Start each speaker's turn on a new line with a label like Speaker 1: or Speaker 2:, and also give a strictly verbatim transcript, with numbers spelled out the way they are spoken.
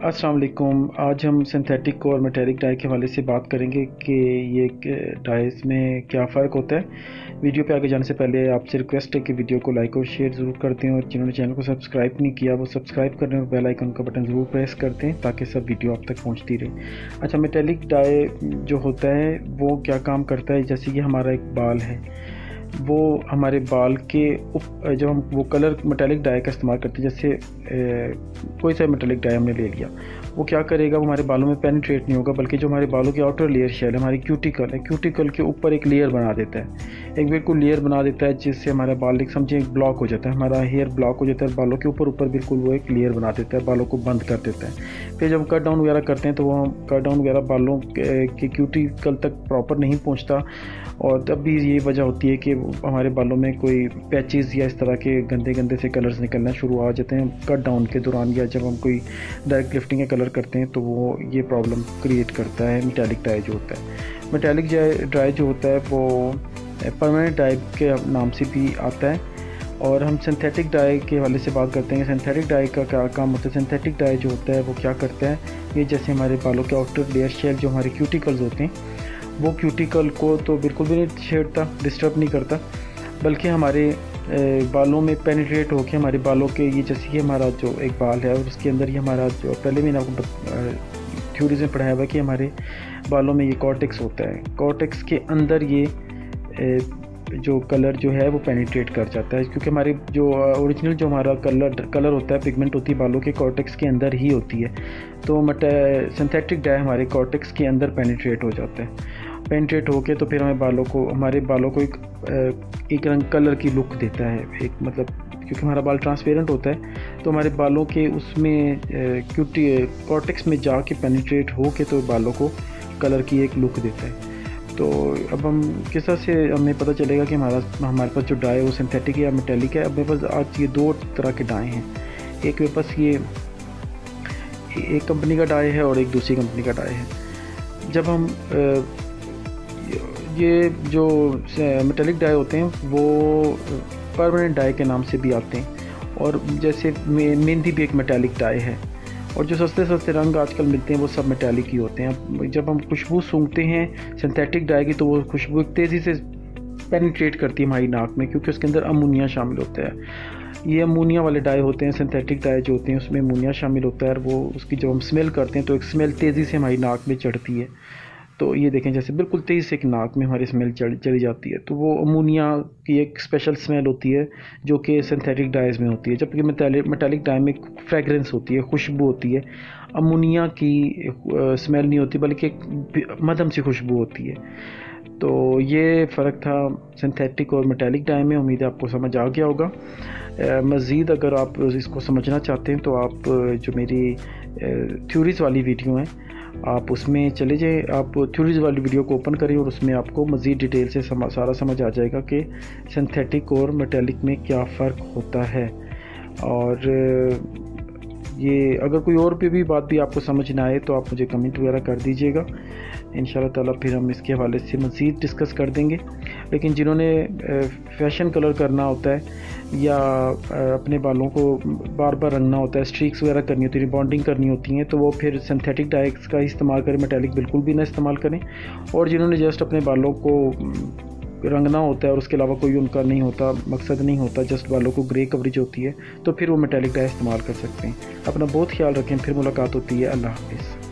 Speaker 1: अस्सलाम वालेकुम। आज हम सिंथेटिक और मेटेलिक डाई के हवाले से बात करेंगे कि ये डाइस में क्या फ़र्क होता है। वीडियो पे आगे जाने से पहले आपसे रिक्वेस्ट है कि वीडियो को लाइक और शेयर ज़रूर कर दें, और जिन्होंने चैनल को सब्सक्राइब नहीं किया वो सब्सक्राइब कर दें और बेल आइकन का बटन ज़रूर प्रेस कर दें ताकि सब वीडियो आप तक पहुँचती रहे। अच्छा, मेटेलिक डाई जो होता है वो क्या काम करता है, जैसे कि हमारा एक बाल है, वो हमारे बाल के उप जब हम वो कलर मेटेलिक डाई का इस्तेमाल करते हैं, जैसे ए, कोई सा मेटेलिक डाई हमने ले लिया, वो क्या करेगा, वो हमारे बालों में पेनिट्रेट नहीं होगा, बल्कि जो हमारे बालों की आउटर लेयर शेल है, हमारी क्यूटिकल है, क्यूटिकल के ऊपर एक लेयर बना देता है, एक बिल्कुल लेयर बना देता है, जिससे हमारा बाल एक समझिए एक ब्लॉक हो जाता है, हमारा हेयर ब्लॉक हो जाता है बालों के ऊपर ऊपर बिल्कुल वो एक लेयर बना देता है, बालों को बंद कर देता है। फिर जब कट डाउन वगैरह करते हैं तो वो कट डाउन वगैरह बालों के क्यूटिकल तक प्रॉपर नहीं पहुँचता, और तब भी ये वजह होती है कि हमारे बालों में कोई पैचेस या इस तरह के गंदे गंदे से कलर्स निकलना शुरू आ जाते हैं कट डाउन के दौरान, या जब हम कोई डायरेक्ट लिफ्टिंग का कलर करते हैं तो वो ये प्रॉब्लम क्रिएट करता है मेटेलिक डाई जो होता है। मेटेलिक डाई जो होता है वो परमानेंट डाई के नाम से भी आता है। और हम सिंथेटिक डाई के हवाले से बात करते हैं। सिंथेटिक डाई का क्या काम होता है? सिंथेटिक डाई जो होता है वो क्या करता है, ये जैसे हमारे बालों के आउटर लेयर शेल जो हमारे क्यूटिकल्स होते हैं, वो क्यूटिकल को तो बिल्कुल भी नहीं छेड़ता, डिस्टर्ब नहीं करता, बल्कि हमारे बालों में पेनिट्रेट होकर हमारे बालों के, ये जैसे कि हमारा जो एक बाल है और उसके अंदर ही हमारा जो पहले मैंने आपको थ्योरीज में पढ़ाया हुआ कि हमारे बालों में ये कॉर्टेक्स होता है, कॉर्टेक्स के अंदर ये जो कलर जो है वो पेनिट्रेट कर जाता है, क्योंकि हमारे जो ओरिजिनल जो हमारा कलर कलर होता है, पिगमेंट होती है बालों के कॉर्टेक्स के अंदर ही होती है। तो मट सिंथेटिक डाई हमारे कॉर्टेक्स के अंदर पेनिट्रेट हो जाता है, पेनिट्रेट होके तो फिर हमें बालों को हमारे बालों को एक एक रंग कलर की लुक देता है, एक मतलब क्योंकि हमारा बाल ट्रांसपेरेंट होता है तो हमारे बालों के उसमें क्यूटी कॉर्टेक्स में जाके पेनिट्रेट हो के तो बालों को कलर की एक लुक देता है। तो अब हम किस तरह से हमें पता चलेगा कि हमारा हमारे पास जो डाई है वो सिंथेटिक है या मेटेलिक है? अब मेरे पास आज ये दो तरह के डाई हैं, एक मेरे पास ये एक कंपनी का डाई है और एक दूसरी कंपनी का डाई है। जब हम ये जो मेटेलिक डाई होते हैं वो परमानेंट डाई के नाम से भी आते हैं, और जैसे मेहंदी भी एक मेटेलिक डाई है, और जो सस्ते सस्ते रंग आजकल मिलते हैं वो सब मेटेलिक ही होते हैं। जब हम खुशबू सूंघते हैं सिंथेटिक डाई की तो वो खुशबू तेज़ी से पेनिट्रेट करती है हमारी नाक में, क्योंकि उसके अंदर अमोनिया शामिल होता है। ये अमोनिया वाले डाई होते हैं, सिंथेटिक डाई जो होते हैं उसमें अमोनिया शामिल होता है, और वो उसकी जब हम स्मेल करते हैं तो एक स्मेल तेज़ी से हमारी नाक में चढ़ती है। तो ये देखें जैसे बिल्कुल तेज़ी से एक नाक में हमारी स्मेल चढ़ चली जाती है, तो वो अमोनिया की एक स्पेशल स्मेल होती है जो कि सिंथेटिक डाइज में होती है, जबकि मेटेलिक मेटेलिक डाई में फ्रेगरेंस होती है, खुशबू होती है, अमोनिया की स्मेल नहीं होती बल्कि एक मध्यम सी खुशबू होती है। तो ये फ़र्क था सिंथेटिक और मेटेलिक डाई में। उम्मीद है आपको समझ आ गया होगा। मज़ीद अगर आप इसको समझना चाहते हैं तो आप जो मेरी थ्योरीज़ वाली वीडियो हैं आप उसमें चले जाएं, आप थ्योरीज़ वाली वीडियो को ओपन करें और उसमें आपको मज़ीद डिटेल से सम, सारा समझ आ जाएगा कि सिंथेटिक और मेटेलिक में क्या फ़र्क होता है। और ये अगर कोई और भी, भी बात भी आपको समझ ना आए तो आप मुझे कमेंट वगैरह कर दीजिएगा, इंशाल्लाह ताला फिर हम इसके हवाले से मज़ीद डिस्कस कर देंगे। लेकिन जिन्होंने फैशन कलर करना होता है या अपने बालों को बार बार रंगना होता है, स्ट्रीक्स वगैरह करनी होती है, बॉन्डिंग करनी होती हैं, तो वो फिर सिंथेटिक डाइस का इस्तेमाल करें, मेटेलिक बिल्कुल भी ना इस्तेमाल करें। और जिन्होंने जस्ट अपने बालों को रंगना होता है और उसके अलावा कोई उनका नहीं होता, मकसद नहीं होता, जस्ट बालों को ग्रे कवरेज होती है, तो फिर वो मेटेलिक डाई इस्तेमाल कर सकते हैं। अपना बहुत ख्याल रखें, फिर मुलाकात होती है। अल्लाह हाफ़िज़।